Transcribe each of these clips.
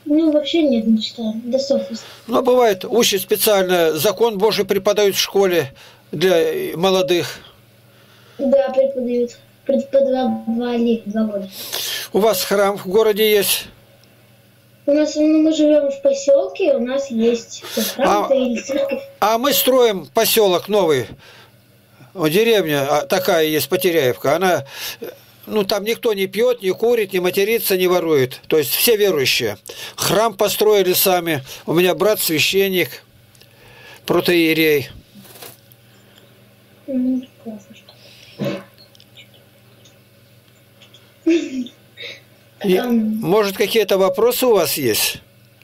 Ну, вообще нет, не читаю. До софиста. Но бывает, учат специально, закон Божий преподают в школе для молодых. Да, преподают. Преподавали 2 года. У вас храм в городе есть? У нас, ну, мы живем в поселке, у нас есть храм или церковь. А мы строим поселок новый. Деревня такая есть, Потеряевка. Она, ну, там никто не пьет, не курит, не матерится, не ворует. То есть все верующие. Храм построили сами. У меня брат священник, протоиерей. Классно, что. Может, какие-то вопросы у вас есть?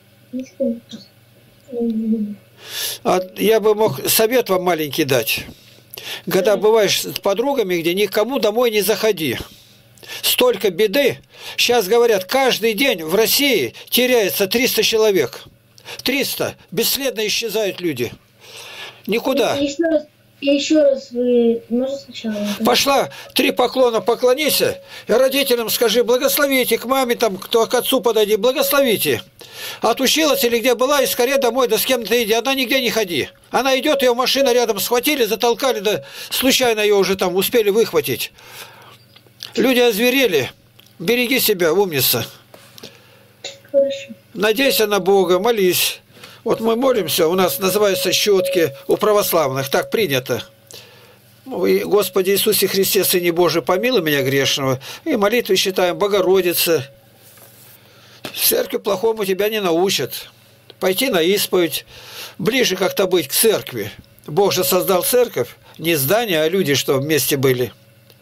Я бы мог совет вам маленький дать. Когда бываешь с подругами, где никому домой не заходи. Столько беды. Сейчас говорят, каждый день в России теряется 300 человек. 300. Бесследно исчезают люди. Никуда. Еще раз вы... Можно сначала? Пошла, 3 поклона поклонись, и родителям скажи, благословите, к маме, там, кто к отцу подойди, благословите. Отучилась или где была, и скорее домой, да с кем-то иди. Она нигде не ходи. Она идет, ее машина рядом схватили, затолкали, да случайно ее уже там успели выхватить. Люди озверели. Береги себя, умница. Хорошо. Надейся на Бога, молись. Вот мы молимся, у нас называются щетки у православных, так принято. Господи Иисусе Христе, Сыне Божий, помилуй меня грешного. И молитвы считаем, Богородица. В церкви плохому тебя не научат. Пойти на исповедь, ближе как-то быть к церкви. Бог же создал церковь, не здание, а люди, что вместе были.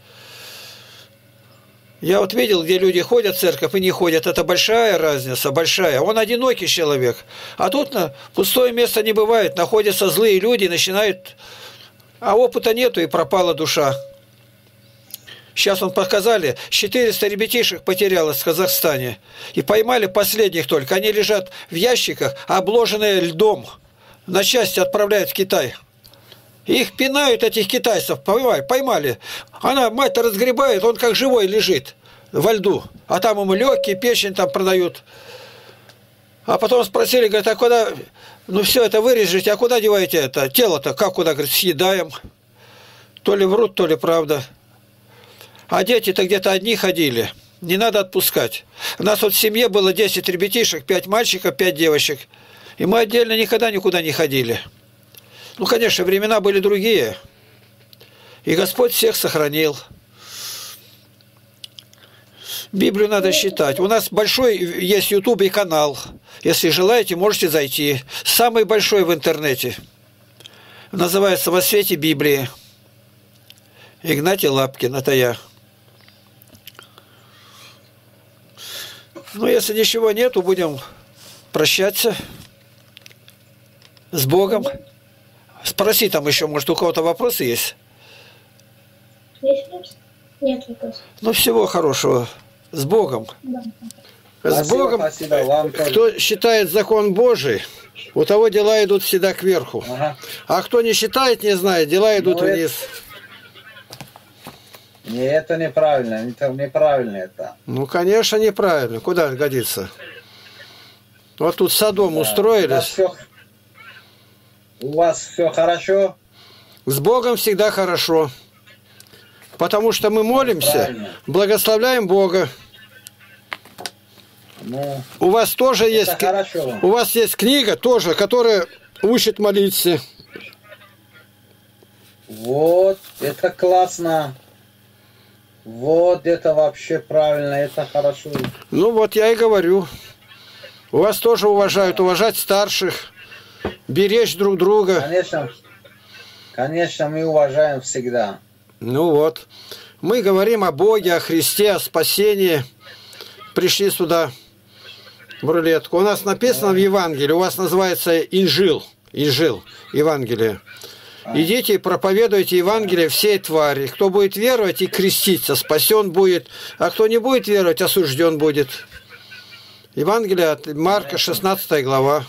Я вот видел, где люди ходят в церковь и не ходят. Это большая разница, большая. Он одинокий человек. А тут пустое место не бывает. Находятся злые люди, начинают... А опыта нету, и пропала душа. Сейчас он показали, 400 ребятишек потерялось в Казахстане. И поймали последних только. Они лежат в ящиках, обложенные льдом. На части отправляют в Китай. Их пинают, этих китайцев, поймали. Она, мать-то разгребает, он как живой лежит во льду. А там ему легкие, печень там продают. А потом спросили, говорят, а куда... Ну все это вырежете, а куда деваете это? Тело-то как куда? Говорит, съедаем. То ли врут, то ли правда. А дети-то где-то одни ходили. Не надо отпускать. У нас вот в семье было 10 ребятишек, 5 мальчиков, 5 девочек. И мы отдельно никогда никуда не ходили. Ну, конечно, времена были другие. И Господь всех сохранил. Библию надо читать. У нас большой есть YouTube и канал. Если желаете, можете зайти. Самый большой в интернете. Называется «Во свете Библии». Игнатий Лапкин, это я. Ну, если ничего нету, будем прощаться с Богом. Спроси там еще, может, у кого-то вопросы есть? Есть вопрос? Нет вопросов. Ну, всего хорошего. С Богом. Да. С Богом. Спасибо вам. Кто считает закон Божий, у того дела идут всегда кверху. Ага. А кто не считает, не знает, дела идут вниз. Не, это неправильно. Это неправильно это. Ну, конечно, неправильно. Куда годится? Вот тут Содом устроились. У вас все хорошо? С Богом всегда хорошо. Потому что мы молимся, правильно. Благословляем Бога. Ну, у вас тоже есть, хорошо. У вас есть книга тоже, которая учит молиться. Вот, это классно. Вот, это вообще правильно, это хорошо. Ну вот я и говорю. У вас тоже уважать старших, беречь друг друга. Конечно, конечно, мы уважаем всегда. Ну вот. Мы говорим о Боге, о Христе, о спасении. Пришли сюда в рулетку. У нас написано в Евангелии, у вас называется Инжил, Евангелие. Идите и проповедуйте Евангелие всей твари. Кто будет веровать и креститься, спасен будет. А кто не будет веровать, осужден будет. Евангелие от Марка, 16 глава.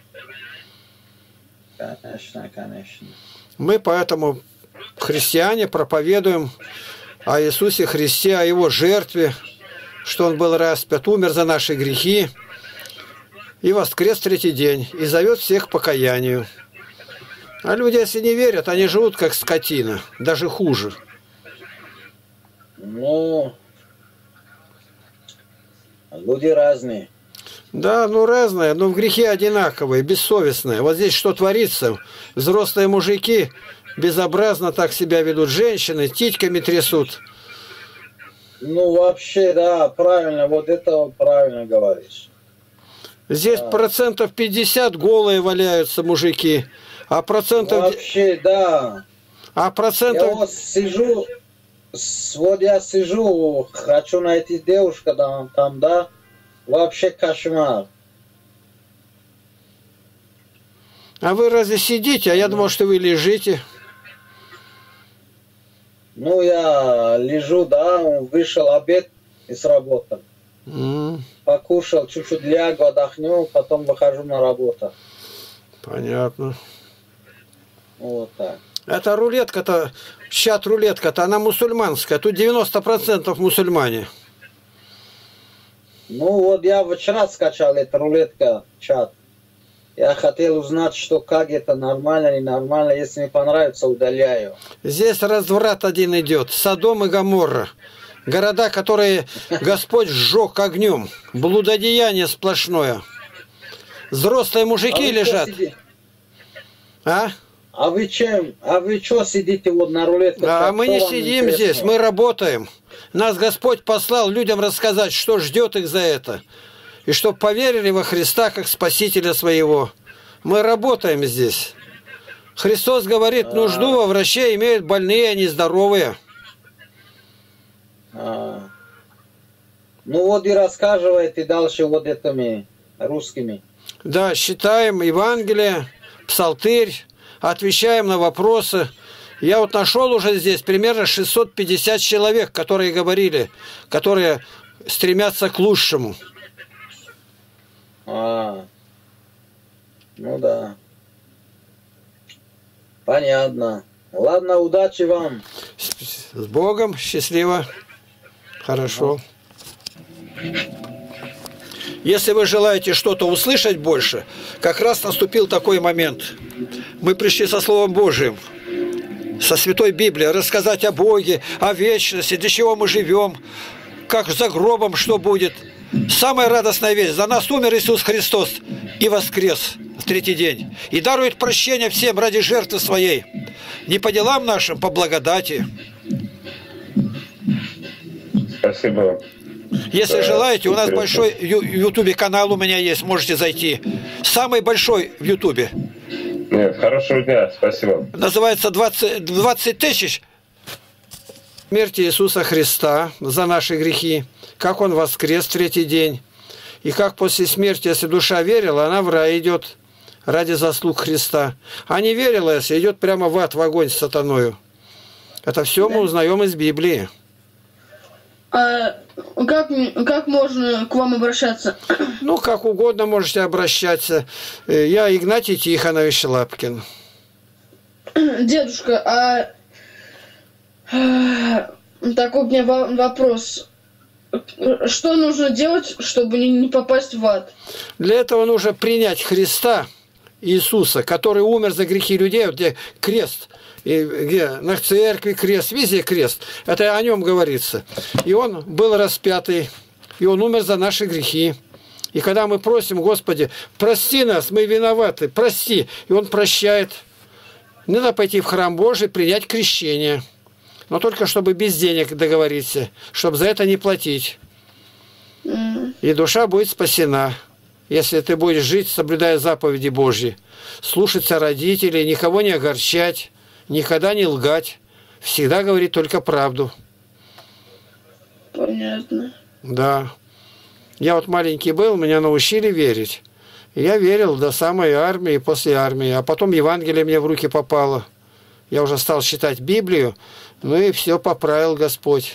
Конечно, конечно. Мы поэтому, христиане, проповедуем о Иисусе Христе, о Его жертве, что Он был распят, умер за наши грехи. и воскрес в третий день, и зовет всех к покаянию. А люди, если не верят, они живут как скотина, даже хуже. Ну, люди разные. Да, ну разное, но в грехе одинаковые, бессовестные. Вот здесь что творится? Взрослые мужики безобразно так себя ведут, женщины титьками трясут. Ну, вообще, да, правильно, вот это правильно говоришь. Здесь да. 50% голые валяются мужики, а процентов... Вообще, да. А процентов... Я вот сижу, я сижу, хочу найти девушку там, да, вообще кошмар. А вы разве сидите? А я думал, что вы лежите. Ну, я лежу, да, вышел обед из работы. Покушал, чуть-чуть лягу, отдохну, потом выхожу на работу. Понятно. Вот так. Это рулетка-то, чат-рулетка-то, она мусульманская. Тут 90% мусульмане. Ну, вот я вчера скачал эту рулетка, чат. Я хотел узнать, что как это, нормально, ненормально. Если не понравится, удаляю. Здесь разврат один идет. Содом и Гоморра. Города, которые Господь сжег огнем. Блудодеяние сплошное. Взрослые мужики лежат. А вы чем? А вы что сидите вот на рулетке? А мы не сидим здесь, мы работаем. Нас Господь послал людям рассказать, что ждет их за это. И чтоб поверили во Христа как Спасителя своего. Мы работаем здесь. Христос говорит, нужду во враче имеют больные, а не здоровые. Ну вот и рассказывайте дальше вот этими русскими. Да, читаем Евангелие, Псалтырь, отвечаем на вопросы. Я вот нашел уже здесь примерно 650 человек, которые говорили, которые стремятся к лучшему. Ну да. Понятно. Ладно, удачи вам. С Богом, счастливо. Хорошо. Если вы желаете что-то услышать больше, как раз наступил такой момент. Мы пришли со Словом Божиим, со Святой Библией, рассказать о Боге, о вечности, для чего мы живем, как за гробом что будет. Самая радостная весть. За нас умер Иисус Христос и воскрес в третий день. И дарует прощение всем ради жертвы своей. Не по делам нашим, по благодати. Спасибо. Если желаете, у нас большой YouTube канал у меня есть, можете зайти. Самый большой в YouTube. Нет, хорошего дня, спасибо. Называется 20 тысяч. Смерти Иисуса Христа за наши грехи, как Он воскрес в третий день, и как после смерти, если душа верила, она в рай идет ради заслуг Христа. А не верила, если идет прямо в ад, в огонь с сатаною. Это все мы узнаем из Библии. А как можно к вам обращаться? Ну, как угодно можете обращаться. Я Игнатий Тихонович Лапкин. Дедушка, такой у меня вопрос. Что нужно делать, чтобы не попасть в ад? Для этого нужно принять Христа, Иисуса, который умер за грехи людей, вот где крест, и где на церкви крест, везде крест. Это о нем говорится. И он был распятый, и он умер за наши грехи. И когда мы просим, Господи, прости нас, мы виноваты, прости, и он прощает. Надо пойти в храм Божий, принять крещение. Но только чтобы без денег договориться, чтобы за это не платить. И душа будет спасена, если ты будешь жить, соблюдая заповеди Божьи. Слушаться родителей, никого не огорчать, никогда не лгать. Всегда говорить только правду. Понятно. Да. Я вот маленький был, меня научили верить. И я верил до самой армии, после армии. А потом Евангелие мне в руки попало. Я уже стал читать Библию, ну и все поправил Господь.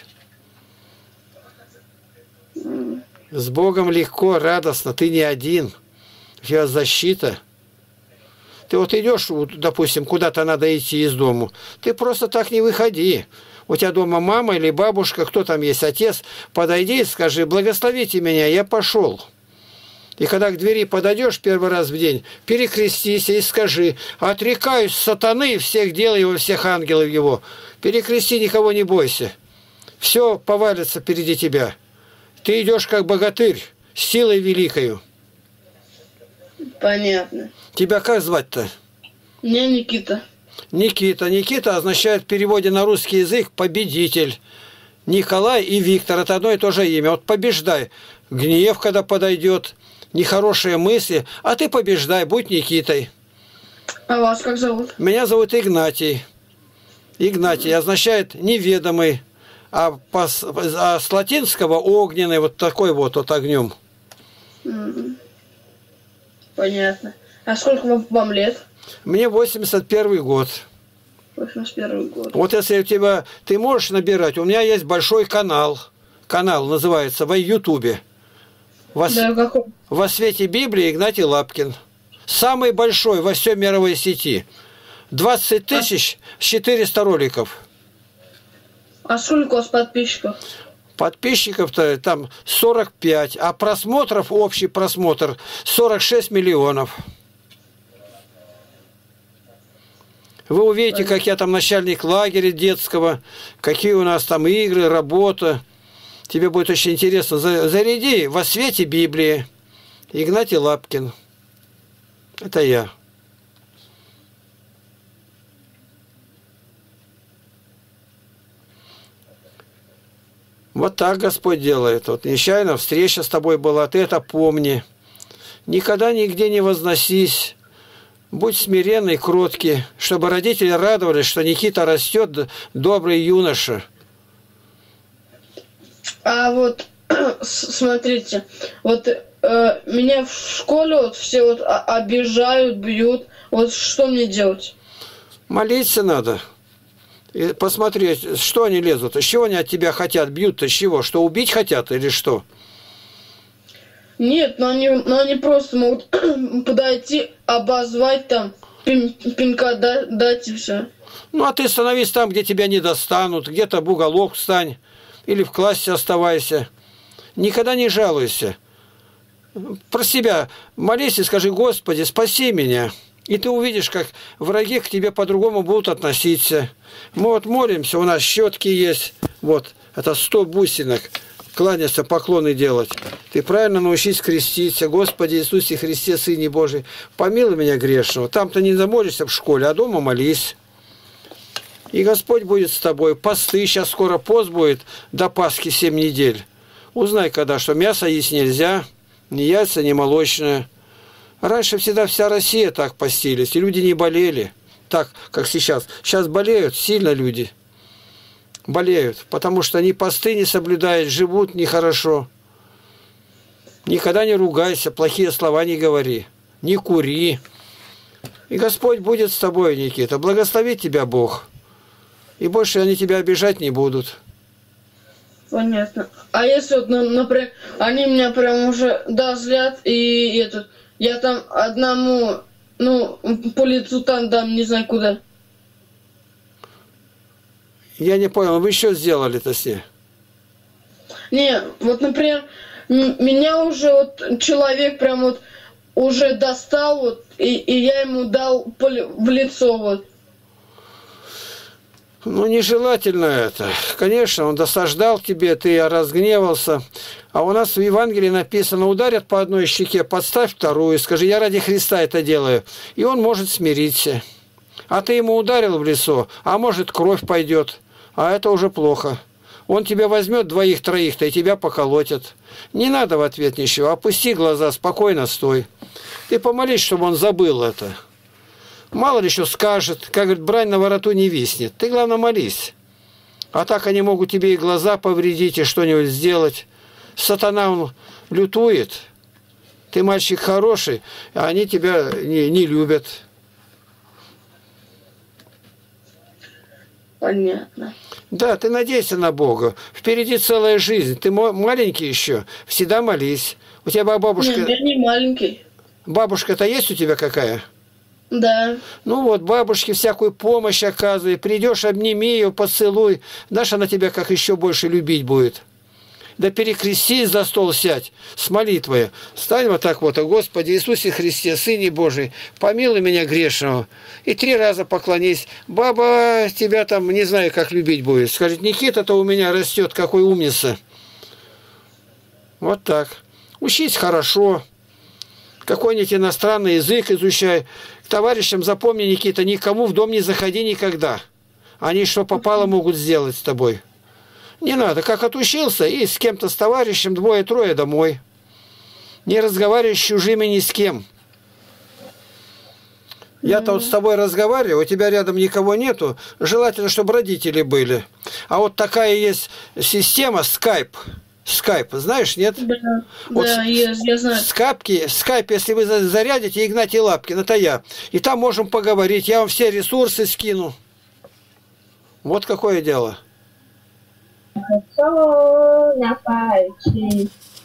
С Богом легко, радостно, ты не один. У тебя защита. Ты вот идешь, допустим, куда-то надо идти из дому, ты просто так не выходи. У тебя дома мама или бабушка, кто там есть, отец, подойди и скажи, благословите меня, я пошел. И когда к двери подойдешь первый раз в день, перекрестись и скажи: отрекаюсь сатаны и всех дел его, всех ангелов его. Перекрести, никого не бойся. Все повалится впереди тебя. Ты идешь как богатырь, с силой великою. Понятно. Тебя как звать-то? Меня Никита. Никита. Никита означает в переводе на русский язык победитель. Николай и Виктор – это одно и то же имя. Вот побеждай. Гнев, когда подойдет, нехорошие мысли, а ты побеждай, будь Никитой. А вас как зовут? Меня зовут Игнатий. Игнатий означает неведомый, а с латинского огненный, вот такой вот огнем. Понятно. А сколько вам лет? Мне 81 год. 81 год. Вот если у тебя, ты можешь набирать, у меня есть большой канал. Канал называется в Ютубе. Да, какой? Во свете Библии Игнатий Лапкин. Самый большой во всей мировой сети. 20 400 роликов. А сколько у вас подписчиков? Подписчиков-то там 45, а просмотров, общий просмотр 46 миллионов. Вы увидите, как я там начальник лагеря детского, какие у нас там игры, работа. Тебе будет очень интересно. Заряди во свете Библии. Игнатий Лапкин. Это я. Вот так Господь делает. Вот нечаянно встреча с тобой была, ты это помни. Никогда нигде не возносись. Будь смиренный, кроткий, чтобы родители радовались, что Никита растет, добрый юноша. А вот, смотрите, вот меня в школе вот все вот обижают, бьют. Вот что мне делать? Молиться надо. И посмотреть, что они лезут. Из чего они от тебя хотят, бьют-то, с чего? Что, убить хотят или что? Нет, но они просто могут подойти, обозвать там, пинка дать и все. Ну, а ты становись там, где тебя не достанут, где-то в уголок встань, или в классе оставайся. Никогда не жалуйся. Про себя молись и скажи: Господи, спаси меня. И ты увидишь, как враги к тебе по-другому будут относиться. Мы вот молимся, у нас щетки есть, вот, это 100 бусинок. Кланяться, поклоны делать. Ты правильно научись креститься. Господи Иисусе Христе, Сыне Божий, помилуй меня грешного. Там-то не замолишься в школе, а дома молись. И Господь будет с тобой. Посты, сейчас скоро пост будет, до Пасхи 7 недель. Узнай, когда, что мясо есть нельзя, ни яйца, ни молочное. Раньше всегда вся Россия так постились, и люди не болели, так, как сейчас. Сейчас болеют сильно люди. Болеют, потому что они посты не соблюдают, живут нехорошо. Никогда не ругайся, плохие слова не говори, не кури. И Господь будет с тобой, Никита. Благословит тебя Бог. И больше они тебя обижать не будут. Понятно. А если вот, например, они меня прям уже злят, и я там одному, по лицу там дам, не знаю куда. Я не понял, вы что сделали-то с ней? Не, вот, например, меня уже вот человек прям вот уже достал, вот, и я ему дал в лицо, вот. Ну, нежелательно это. Конечно, он досаждал тебе, ты разгневался. А у нас в Евангелии написано: ударят по одной щеке, подставь вторую, скажи: я ради Христа это делаю. И он может смириться. А ты ему ударил в лицо, а может кровь пойдет. А это уже плохо. Он тебя возьмет двоих-троих-то и тебя поколотят. Не надо в ответ ничего. Опусти глаза, спокойно стой. Ты помолись, чтобы он забыл это. Мало ли что скажет, как говорит, брань на вороту не виснет. Ты, главное, молись. А так они могут тебе и глаза повредить, и что-нибудь сделать. Сатана, он лютует. Ты мальчик хороший, а они тебя не любят. Понятно. Да, ты надейся на Бога. Впереди целая жизнь. Ты маленький еще. Всегда молись. У тебя бабушка... Нет, я не маленький. Бабушка-то есть у тебя какая? Да. Ну вот, бабушке всякую помощь оказывай. Придешь, обними ее, поцелуй. Знаешь, она тебя как еще больше любить будет. да перекрестись, за стол сядь с молитвой. Стань вот так вот: «О Господи Иисусе Христе, Сыне Божий, помилуй меня грешного». И 3 раза поклонись. Баба тебя там не знаю, как любить будет. Скажет: Никита-то у меня растет, какой умница. Вот так. Учись хорошо. Какой-нибудь иностранный язык изучай. К товарищам запомни, Никита, никому в дом не заходи никогда. Они что попало могут сделать с тобой. Не надо, как отучился, и с кем-то, с товарищем, 2-3 домой. Не разговаривай с чужими ни с кем. Я-то вот с тобой разговариваю, у тебя рядом никого нету. Желательно, чтобы родители были. А вот такая есть система Skype. Скайп, знаешь, нет? Да, вот да, я знаю. Скайп, если вы зарядите, Игнатий Лапкин, это я. И там можем поговорить, я вам все ресурсы скину. Вот какое дело. На пальчик.